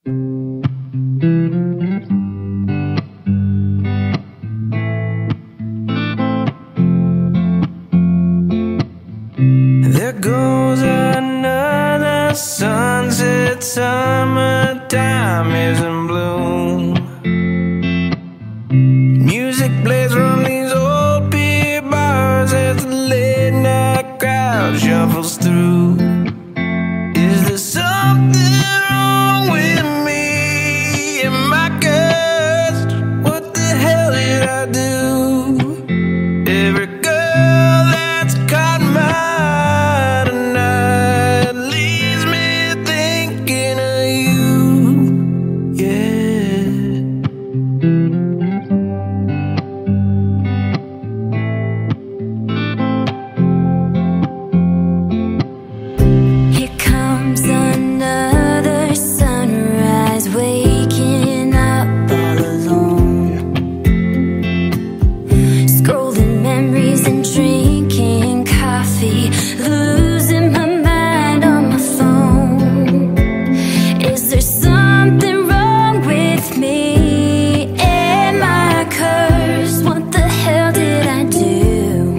There goes another sunset, summertime is in bloom. Music plays from these old beer bars as the late night crowd shuffles through. Is there something wrong with me? Am I cursed? What the hell did I do? Every girl that's caught my eye tonight leaves me thinking of you, yeah. Here comes another sunrise, waking up all alone, scrolling memories and drinking coffee, losing my mind on my phone. Is there something wrong with me? Am I cursed? What the hell did I do?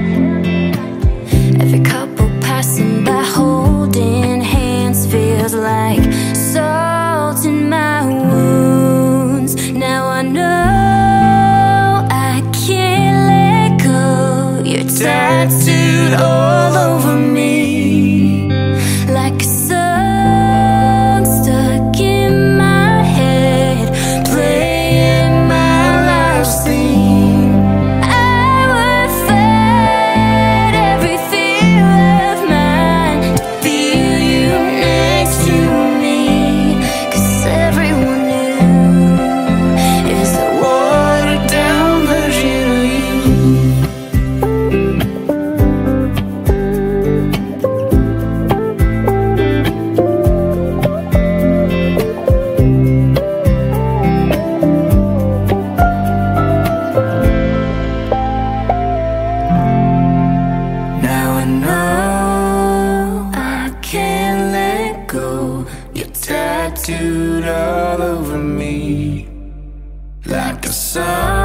Every couple passing by holding hands feels like salt in my wounds. Now I know I can't let go. You're tattooed all over me, like a song stuck in my head, playing my life's theme. I would fight every fear of mine to feel you next to me, 'cause everyone knew is a watered down version of you. Now I know I can't let go. You're tattooed all over me, like a song